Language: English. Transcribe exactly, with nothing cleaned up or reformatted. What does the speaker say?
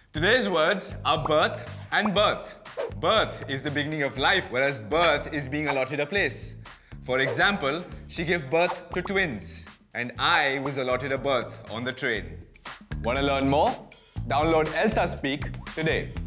Today's words are birth and birth. Birth is the beginning of life, whereas birth is being allotted a place. For example, she gave birth to twins, and I was allotted a berth on the train. Want to learn more? Download ELSA Speak today.